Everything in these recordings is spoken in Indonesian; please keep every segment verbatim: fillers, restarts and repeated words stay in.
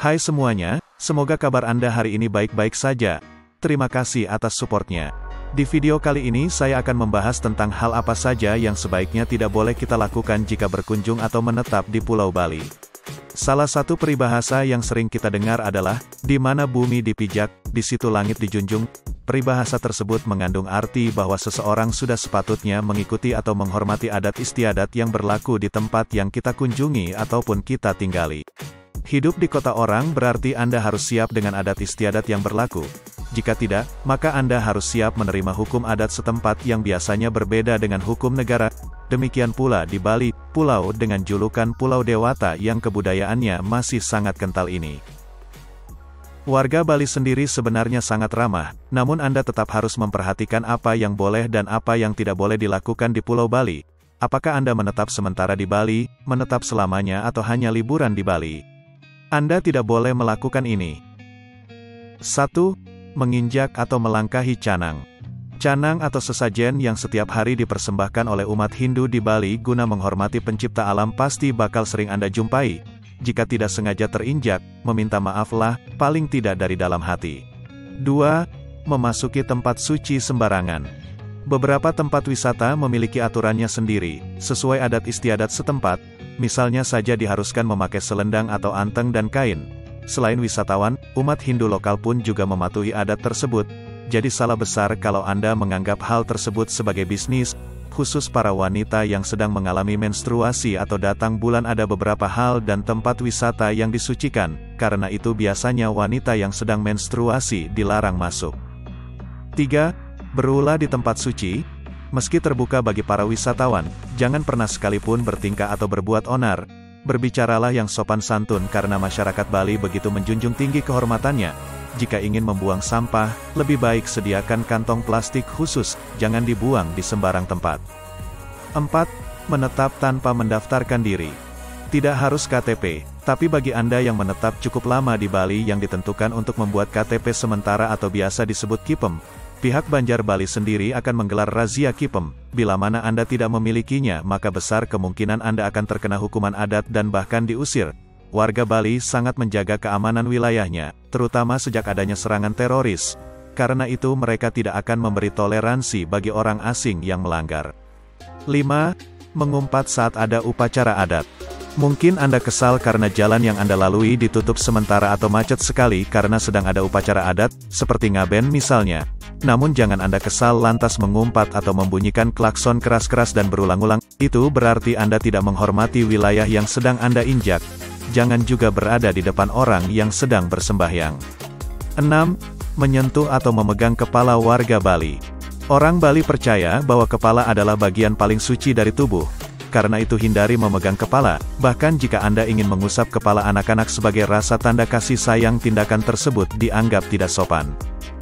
Hai semuanya, semoga kabar Anda hari ini baik-baik saja. Terima kasih atas supportnya. Di video kali ini saya akan membahas tentang hal apa saja yang sebaiknya tidak boleh kita lakukan jika berkunjung atau menetap di Pulau Bali. Salah satu peribahasa yang sering kita dengar adalah, di mana bumi dipijak, di situ langit dijunjung. Peribahasa tersebut mengandung arti bahwa seseorang sudah sepatutnya mengikuti atau menghormati adat istiadat yang berlaku di tempat yang kita kunjungi ataupun kita tinggali. Hidup di kota orang berarti Anda harus siap dengan adat istiadat yang berlaku. Jika tidak, maka Anda harus siap menerima hukum adat setempat yang biasanya berbeda dengan hukum negara. Demikian pula di Bali, pulau dengan julukan Pulau Dewata yang kebudayaannya masih sangat kental ini. Warga Bali sendiri sebenarnya sangat ramah, namun Anda tetap harus memperhatikan apa yang boleh dan apa yang tidak boleh dilakukan di Pulau Bali. Apakah Anda menetap sementara di Bali, menetap selamanya atau hanya liburan di Bali? Anda tidak boleh melakukan ini. satu. Menginjak atau melangkahi canang. Canang atau sesajen yang setiap hari dipersembahkan oleh umat Hindu di Bali guna menghormati pencipta alam pasti bakal sering Anda jumpai. Jika tidak sengaja terinjak, meminta maaflah, paling tidak dari dalam hati. dua. Memasuki tempat suci sembarangan. Beberapa tempat wisata memiliki aturannya sendiri, sesuai adat istiadat setempat. Misalnya saja diharuskan memakai selendang atau anteng dan kain. Selain wisatawan, umat Hindu lokal pun juga mematuhi adat tersebut. Jadi salah besar kalau Anda menganggap hal tersebut sebagai bisnis, khusus para wanita yang sedang mengalami menstruasi atau datang bulan. Ada beberapa hal dan tempat wisata yang disucikan, karena itu biasanya wanita yang sedang menstruasi dilarang masuk. tiga. Berulah di tempat suci. Meski terbuka bagi para wisatawan, jangan pernah sekalipun bertingkah atau berbuat onar. Berbicaralah yang sopan santun karena masyarakat Bali begitu menjunjung tinggi kehormatannya. Jika ingin membuang sampah, lebih baik sediakan kantong plastik khusus, jangan dibuang di sembarang tempat. empat. Menetap tanpa mendaftarkan diri. Tidak harus K T P, tapi bagi Anda yang menetap cukup lama di Bali yang ditentukan untuk membuat K T P sementara atau biasa disebut Kipem, pihak Banjar Bali sendiri akan menggelar razia Kipem. Bila mana Anda tidak memilikinya, maka besar kemungkinan Anda akan terkena hukuman adat dan bahkan diusir. Warga Bali sangat menjaga keamanan wilayahnya, terutama sejak adanya serangan teroris. Karena itu mereka tidak akan memberi toleransi bagi orang asing yang melanggar. lima. Mengumpat saat ada upacara adat. Mungkin Anda kesal karena jalan yang Anda lalui ditutup sementara atau macet sekali karena sedang ada upacara adat, seperti ngaben misalnya. Namun jangan Anda kesal lantas mengumpat atau membunyikan klakson keras-keras dan berulang-ulang, itu berarti Anda tidak menghormati wilayah yang sedang Anda injak. Jangan juga berada di depan orang yang sedang bersembahyang. enam. Menyentuh atau memegang kepala warga Bali. Orang Bali percaya bahwa kepala adalah bagian paling suci dari tubuh. Karena itu hindari memegang kepala, bahkan jika Anda ingin mengusap kepala anak-anak sebagai rasa tanda kasih sayang, tindakan tersebut dianggap tidak sopan.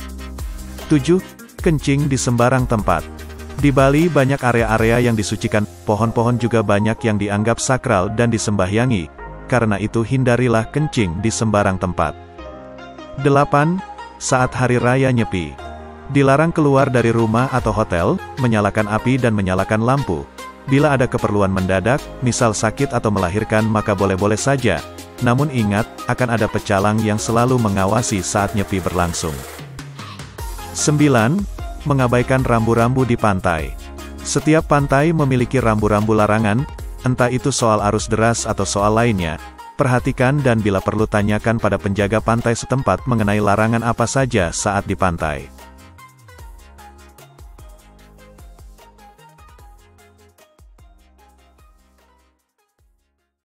tujuh. Kencing di sembarang tempat. Di Bali banyak area-area yang disucikan, pohon-pohon juga banyak yang dianggap sakral dan disembahyangi. Karena itu hindarilah kencing di sembarang tempat. delapan. Saat Hari Raya Nyepi. Dilarang keluar dari rumah atau hotel, menyalakan api dan menyalakan lampu. Bila ada keperluan mendadak, misal sakit atau melahirkan, maka boleh-boleh saja. Namun ingat, akan ada pecalang yang selalu mengawasi saat nyepi berlangsung. sembilan. Mengabaikan rambu-rambu di pantai. Setiap pantai memiliki rambu-rambu larangan, entah itu soal arus deras atau soal lainnya. Perhatikan dan bila perlu tanyakan pada penjaga pantai setempat mengenai larangan apa saja saat di pantai.